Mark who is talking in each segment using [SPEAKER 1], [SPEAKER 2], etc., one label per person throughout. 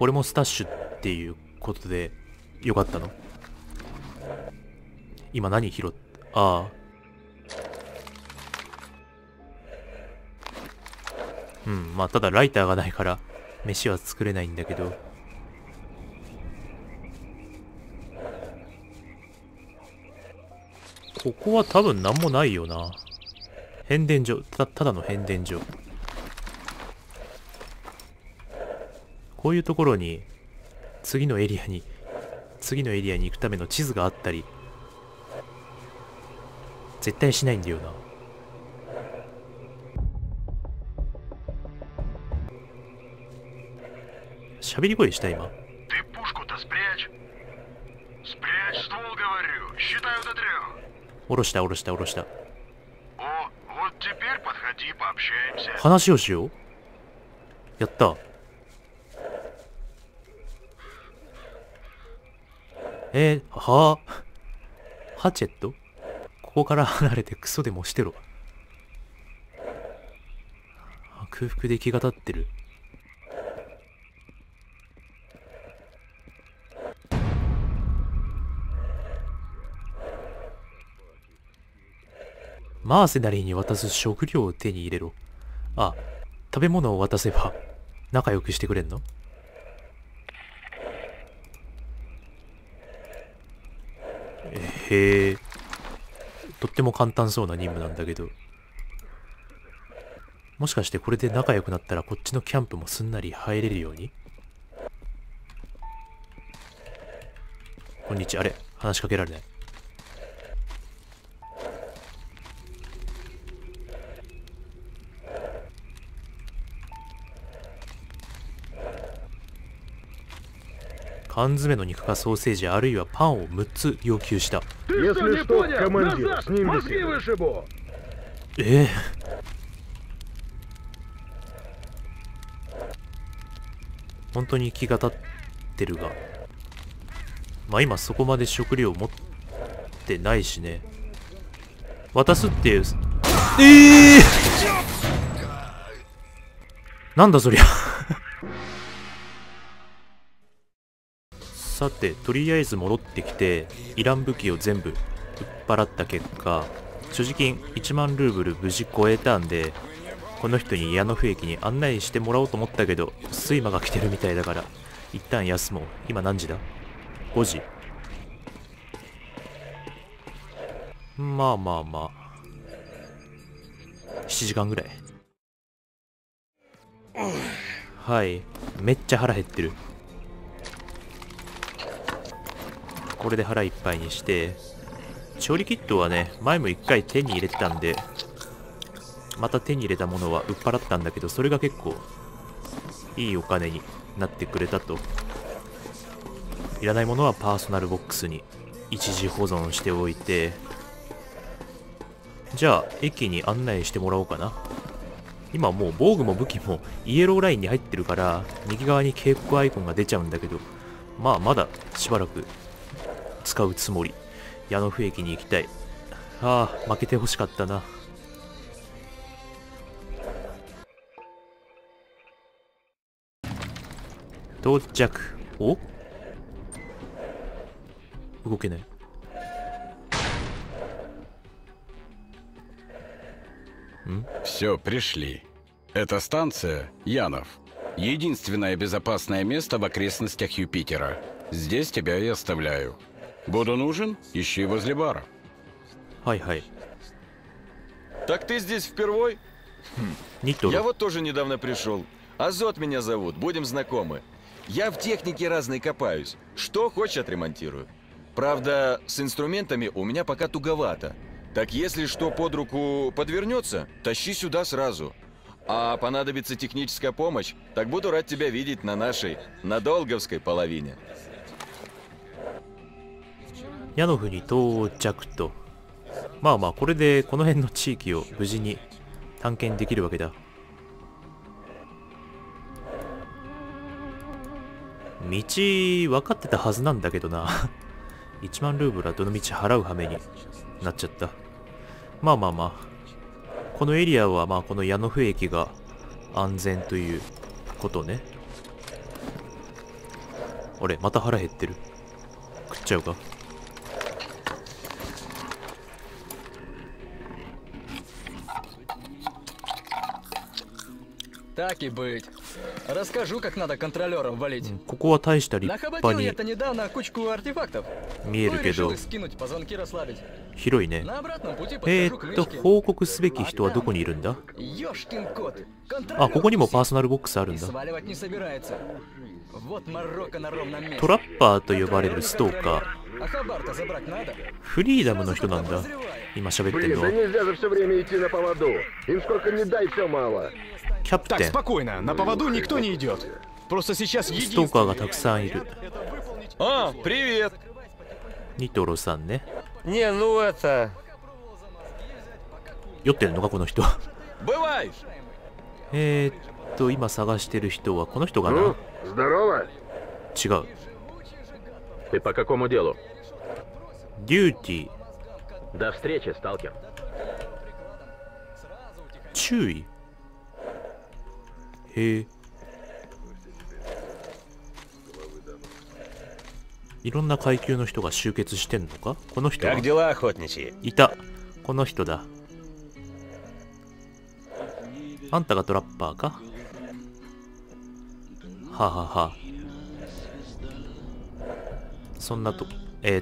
[SPEAKER 1] これもスタッシュっていうことでよかったの？今何拾っ、ああ。うん、まあただライターがないから飯は作れないんだけど。ここは多分何もないよな。変電所、ただの変電所。こういうところに次のエリアに行くための地図があったり絶対しないんだよな。喋り声した今。下ろした下ろした下ろした。話をしよう。やった。ハチェット、ここから離れてクソでもしてろ。空腹で気が立ってる。マーセナリーに渡す食料を手に入れろ。あ、食べ物を渡せば仲良くしてくれんの？へえ、とっても簡単そうな任務なんだけど、もしかしてこれで仲良くなったらこっちのキャンプもすんなり入れるように？こんにちは。あれ、話しかけられない。缶詰の肉かソーセージあるいはパンを6つ要求した。本当に気が立ってるが、まあ今そこまで食料持ってないしね。渡すっていう、なんだそりゃさて、とりあえず戻ってきていらん武器を全部売っ払った結果、所持金1万ルーブル無事超えたんで、この人に矢野府駅に案内してもらおうと思ったけど睡魔が来てるみたいだから一旦休もう。今何時だ？5時。まあまあまあ7時間ぐらい。はい、めっちゃ腹減ってる。これで腹いっぱいにして、調理キットはね前も1回手に入れてたんで、また手に入れたものは売っ払ったんだけど、それが結構いいお金になってくれたと。いらないものはパーソナルボックスに一時保存しておいて、じゃあ駅に案内してもらおうかな。今もう防具も武器もイエローラインに入ってるから右側に警告アイコンが出ちゃうんだけど、まあまだしばらく使うつもり。矢野府駅に行きたい。ああ、負けてほしかったな。到着。お？動けない。
[SPEAKER 2] Все, пришли. Это станция Янов. Единственное безопасное место в окрестностях Юпитера. Здесь тебя и оставляю. Буду нужен? Ищи возле бара.
[SPEAKER 1] Хай-хай.
[SPEAKER 3] Так ты здесь впервой? Я вот тоже недавно пришел. Азот меня зовут, будем знакомы. Я в технике разной копаюсь. Что хочешь, отремонтирую. Правда, с инструментами у меня пока туговато. Так если что под руку подвернется, тащи сюда сразу. А понадобится техническая помощь, так буду рад тебя видеть на нашей, на Долговской половине.
[SPEAKER 1] 矢野府に到着と。まあまあこれでこの辺の地域を無事に探検できるわけだ。道分かってたはずなんだけどな1万ルーブルはどの道払う羽目になっちゃった。まあまあまあこのエリアはまあこの矢野府駅が安全ということね。 あれ、また腹減ってる。食っちゃうか。
[SPEAKER 4] Так и быть. Расскажу, как надо контролером валить.
[SPEAKER 1] ここは大した立派
[SPEAKER 4] Нахватил
[SPEAKER 1] に
[SPEAKER 4] я-то недавно кучку артефактов.
[SPEAKER 1] 見え
[SPEAKER 4] Ну
[SPEAKER 1] る
[SPEAKER 4] и
[SPEAKER 1] け
[SPEAKER 4] решил
[SPEAKER 1] ど
[SPEAKER 4] их скинуть, позвонки расслабить.
[SPEAKER 1] 広いね。
[SPEAKER 4] На обратном пути подхожу к вышке.
[SPEAKER 1] 報告すべき人はどこにいるんだ？
[SPEAKER 4] Ёшкин кот.
[SPEAKER 1] あ、ここにもパー
[SPEAKER 4] Контролер
[SPEAKER 1] ソナルボックスあるん
[SPEAKER 4] и
[SPEAKER 1] だ。
[SPEAKER 4] сваливать не собирается. Вот морока на ровном месте.
[SPEAKER 1] トラッパーと呼ばれるストーカー。
[SPEAKER 4] А хабар-то забрать надо.
[SPEAKER 1] フリーダムの人なんだ。今喋ってるの
[SPEAKER 5] Да
[SPEAKER 1] は。
[SPEAKER 5] нельзя же все время идти на поводу. Им сколько не дай, все мало.
[SPEAKER 1] キャプ
[SPEAKER 6] Так,
[SPEAKER 1] テン。
[SPEAKER 6] спокойно, на поводу никто не идет. Просто сейчас
[SPEAKER 1] ストーカーが
[SPEAKER 6] единственное...
[SPEAKER 1] たくさんいる。
[SPEAKER 3] А, привет!
[SPEAKER 1] ニトロさんね。
[SPEAKER 7] Не, ну это...
[SPEAKER 1] 酔ってるのかこの人。
[SPEAKER 3] Бывай!
[SPEAKER 1] 今探してる人はこの人かな？
[SPEAKER 5] Ну, здорово.
[SPEAKER 1] 違う。
[SPEAKER 5] Ты по какому делу?
[SPEAKER 1] デューティー。
[SPEAKER 5] До встречи, сталкер.
[SPEAKER 1] 注意。へえ。いろんな階級の人が集結してんのか？この人は
[SPEAKER 7] Как дела, охотничьи?
[SPEAKER 1] いた。この人だ。あんたがトラッパーか？はあ、はあはあ、そんなと、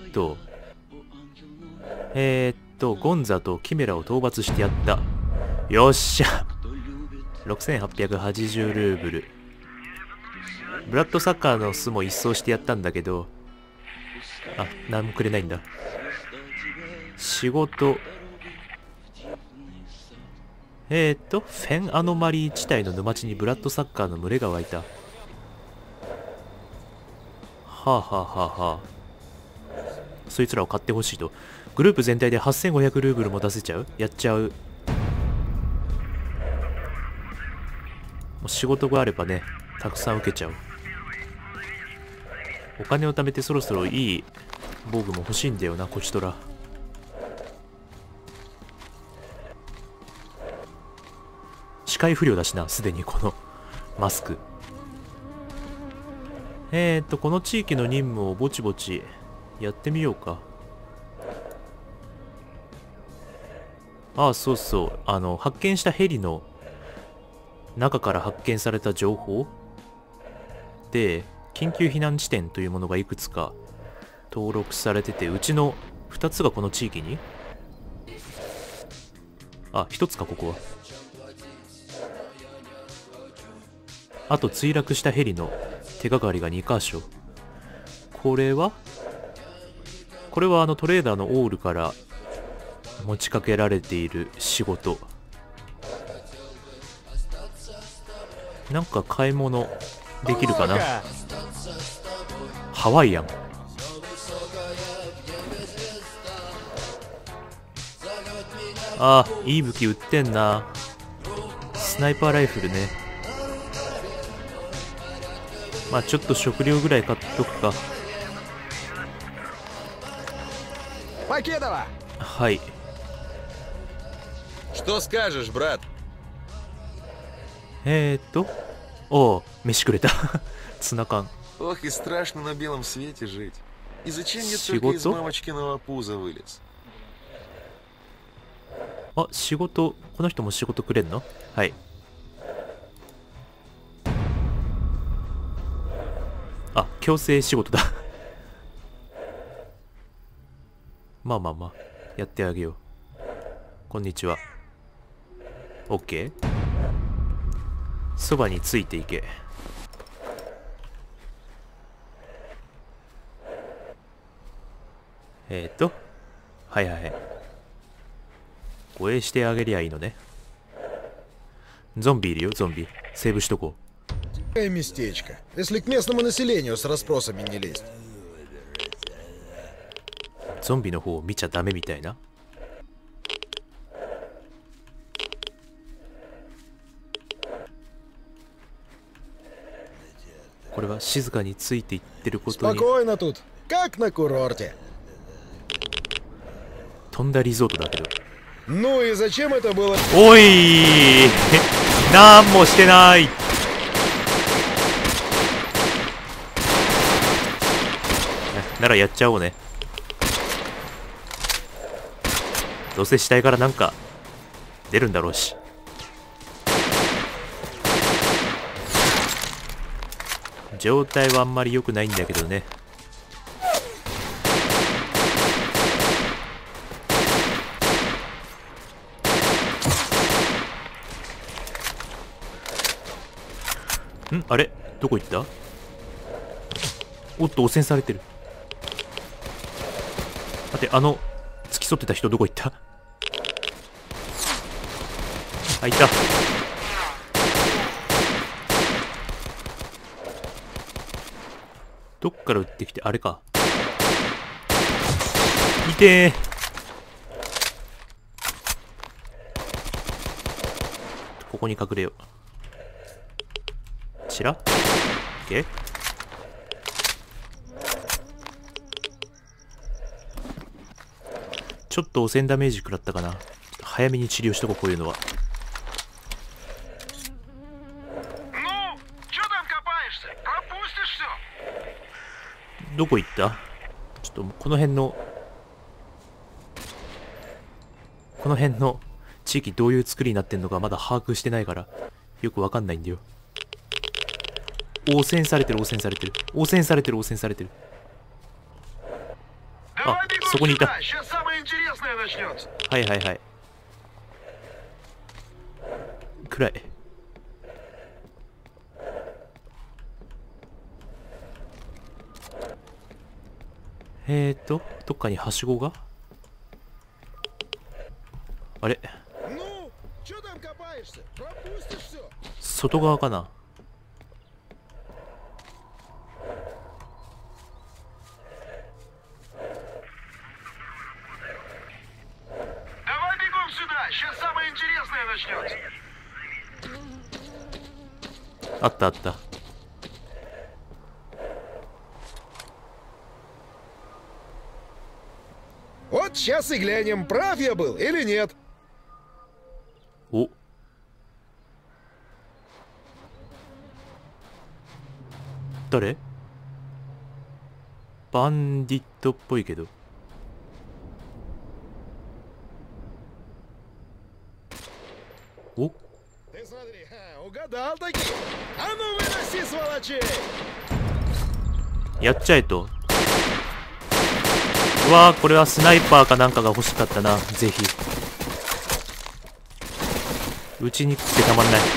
[SPEAKER 1] ゴンザとキメラを討伐してやった。よっしゃ。6880ルーブル。ブラッドサッカーの巣も一掃してやったんだけど、あ、何もくれないんだ。仕事。フェンアノマリー地帯の沼地にブラッドサッカーの群れが湧いた。はあはあはあはあ。そいつらを買ってほしいと。グループ全体で8500ルーブルも出せちゃう？やっちゃう。もう仕事があればね、たくさん受けちゃう。お金を貯めてそろそろいい防具も欲しいんだよな、こちとら。視界不良だしな、すでにこのマスク。この地域の任務をぼちぼちやってみようか。ああ、そうそう。発見したヘリの中から発見された情報で、緊急避難地点というものがいくつか登録されてて、うちの2つがこの地域に。あ、1つか、ここは。あと墜落したヘリの手がかりが2箇所。これはトレーダーのオールから持ちかけられている仕事。なんか買い物できるかな。ハワイアン。ああ、いい武器売ってんな。スナイパーライフルね。まあちょっと食料ぐらい買っとくか。はい。
[SPEAKER 3] Что скажешь, брат?
[SPEAKER 1] おう、飯くれた。ツナ缶。
[SPEAKER 8] Ох, и страшно на белом свете жить. И зачем мне
[SPEAKER 1] Чего-то?
[SPEAKER 8] только из мамочкиного пуза вылез?
[SPEAKER 1] あ、仕事、この人も仕事くれんの？はい。あ、強制仕事だ。まあまあまあ、やってあげよう。こんにちは。OK？ そばについていけ。はいはい。護衛してあげりゃいいのね。ゾンビいるよ、ゾンビ。セーブしとこう。
[SPEAKER 9] местечко, если к местному населению с расспросами не лезть.
[SPEAKER 1] ゾンビの方を見ちゃダメみたいな。これは静かについていってることに。
[SPEAKER 9] Спокойно тут, как на курорте.
[SPEAKER 1] 飛んだリゾートだけど。
[SPEAKER 9] Ну и зачем это было?
[SPEAKER 1] おいなんもしてない。 ならやっちゃおうね。どうせ死体からなんか出るんだろうし。状態はあんまり良くないんだけどね。あれどこ行った？おっと汚染されてる。待て、付き添ってた人どこ行った？あ、いた。どっから撃ってきて、あれか。いてー。ここに隠れよう。ちら？ OK？ ちょっと汚染ダメージ食らったかな。早めに治療しとこう、こういうのは。どこ行った？ちょっとこの辺の地域どういう作りになってんのかまだ把握してないからよくわかんないんだよ。汚染されてる。あ、そこにいた。はいはいはい。暗い。どっかにはしごが？あれ？外側かな？あったあった。
[SPEAKER 9] Вот сейчас и глянем, прав я был или нет.
[SPEAKER 1] О. 誰？バンディットっぽいけど。お？やっちゃえと。うわー、これはスナイパーかなんかが欲しかったな。ぜひ撃ちにくくてたまんない。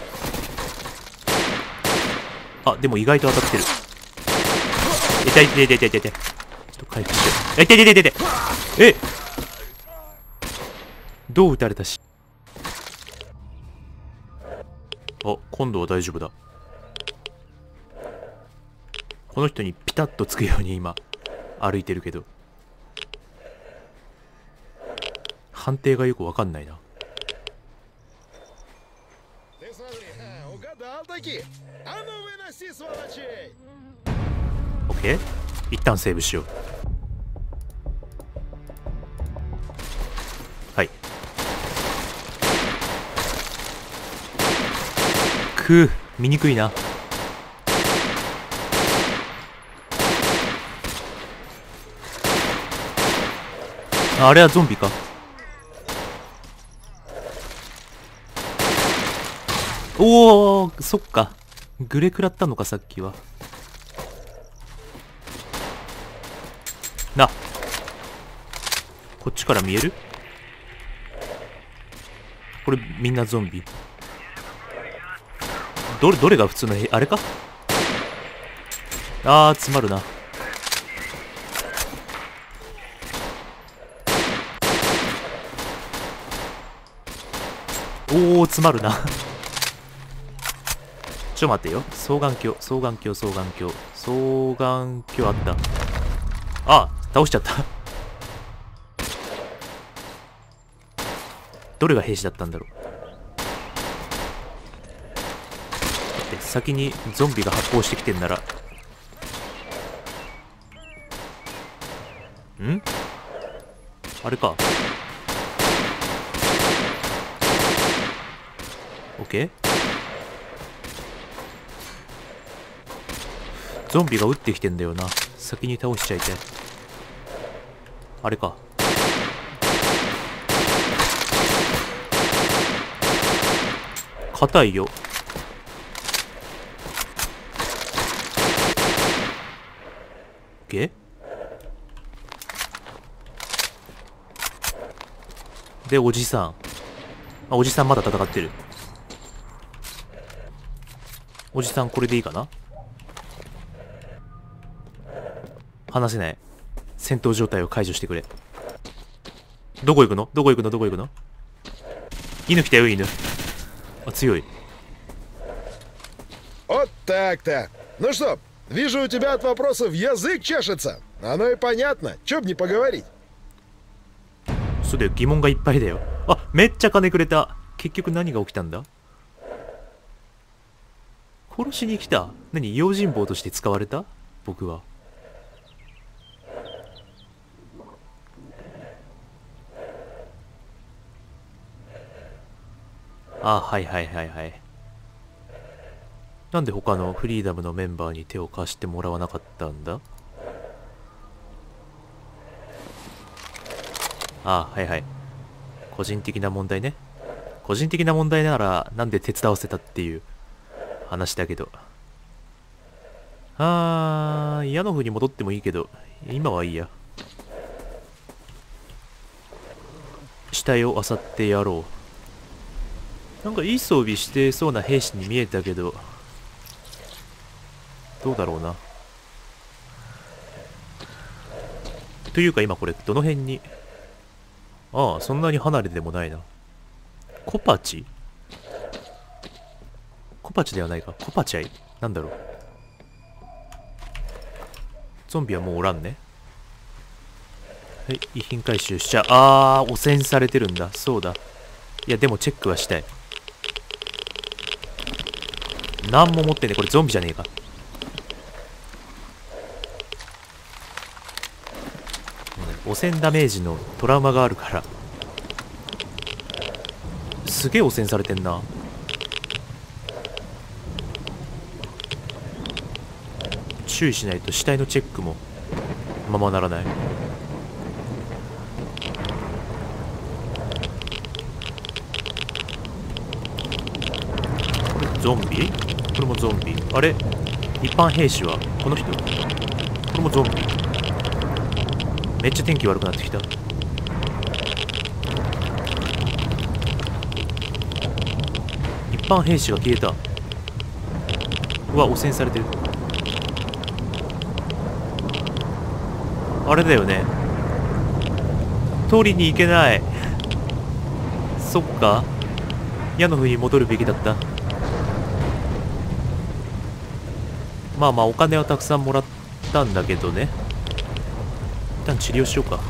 [SPEAKER 1] あ、でも意外と当たってる。痛い痛い痛い痛い痛い痛い。ちょっと回復して。痛い痛い痛い痛い。え、どう撃たれたし。あ、今度は大丈夫だ。この人にピタッとつくように今歩いてるけど判定がよくわかんないな。オッケー、一旦セーブしよう。はい。見にくいな。あれはゾンビか。おお、そっか。グレ食らったのかさっきは。な、こっちから見える？これみんなゾンビ。どれが普通のあれか？あー、詰まるな。おー、詰まるな。ちょ待ってよ。双眼鏡あった。あ、倒しちゃった。どれが兵士だったんだろう。先にゾンビが発砲してきてんなら、ん？あれか。オッケー。 ゾンビが撃ってきてんだよな。先に倒しちゃいたい。あれか。硬いよ。で、おじさん。あ、おじさんまだ戦ってる。おじさんこれでいいかな。話せない。戦闘状態を解除してくれ。どこ行くの？どこ行くの？どこ行くの？犬来たよ、犬。あ、強い。
[SPEAKER 9] Вот так-то. Ну что, вижу, у тебя от вопросов язык чешется. Оно и понятно. Чё б не поговорить?
[SPEAKER 1] そうだよ、疑問がいっぱいだよ。あ、めっちゃ金くれた。結局何が起きたんだ？殺しに来た。何？用心棒として使われた？僕は。あ、はいはいはいはい。なんで他のフリーダムのメンバーに手を貸してもらわなかったんだ？あ、はいはい。個人的な問題ね。個人的な問題ならなんで手伝わせたっていう話だけど。ヤノフに戻ってもいいけど、今はいいや。死体を漁ってやろう。なんかいい装備してそうな兵士に見えたけど、どうだろうな。というか今これどの辺に、ああ、そんなに離れてもないな。コパチ？コパチではないか。コパチャイ？なんだろう。ゾンビはもうおらんね。はい、遺品回収しちゃう。あー、汚染されてるんだ。そうだ。いや、でもチェックはしたい。なんも持ってね。これゾンビじゃねえか。汚染ダメージのトラウマがあるから。すげえ汚染されてんな。注意しないと死体のチェックもままならない。これゾンビ？これもゾンビ。あれ？一般兵士はこの人？これもゾンビ。めっちゃ天気悪くなってきた。一般兵士が消えた。うわ、汚染されてる。あれだよね。通りに行けない。そっか。矢の風に戻るべきだった。まあまあ、お金はたくさんもらったんだけどね。一旦治療しようか。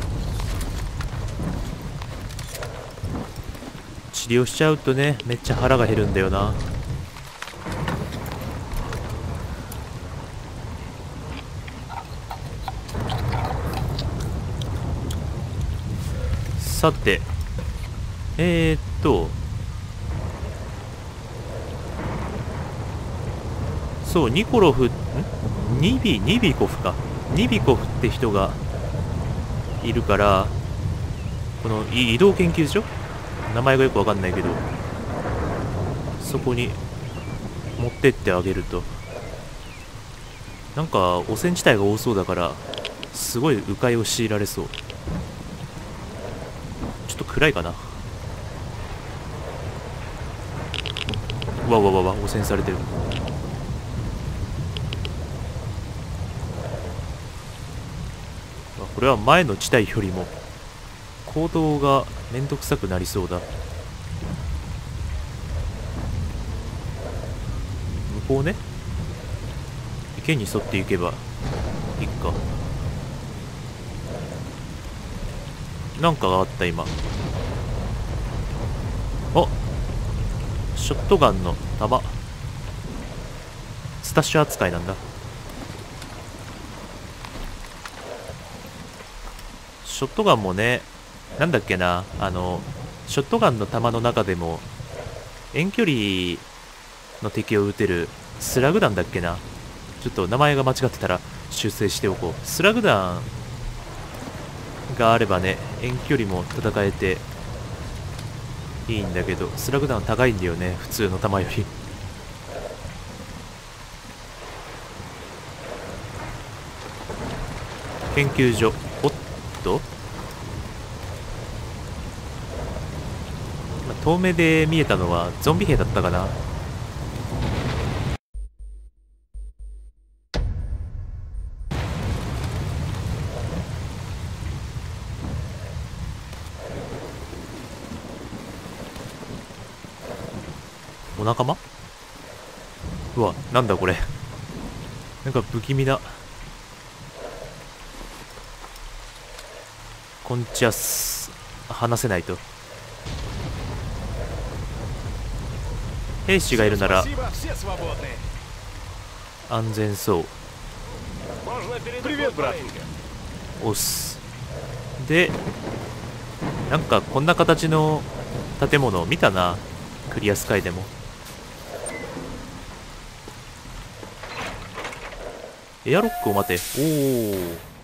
[SPEAKER 1] 治療しちゃうとね、めっちゃ腹が減るんだよな。さて、そう、ニビコフか。ニビコフって人がいるから、この移動研究所？名前がよくわかんないけど、そこに持ってってあげると。なんか汚染地帯が多そうだから、すごい迂回を強いられそう。ちょっと暗いかな。うわうわうわ、汚染されてる。これは前の地帯よりも行動がめんどくさくなりそうだ。向こうね。池に沿っていけばいいか。なんかがあった今。あ、ショットガンの弾。スタッシュ扱いなんだ。ショットガンもね、なんだっけな、ショットガンの弾の中でも遠距離の敵を撃てるスラグ弾だっけな。 ちょっと名前が間違ってたら修正しておこう。スラグ弾があればね、遠距離も戦えていいんだけど、スラグ弾高いんだよね、普通の弾より。研究所。おっと、遠目で見えたのはゾンビ兵だったかな。お仲間？うわ、なんだこれ。なんか不気味だ。こんちゃす。話せないと。兵士がいるなら安全そう。おっす。で、なんかこんな形の建物を見たな、クリアスカイでも。エアロックを待て。おお。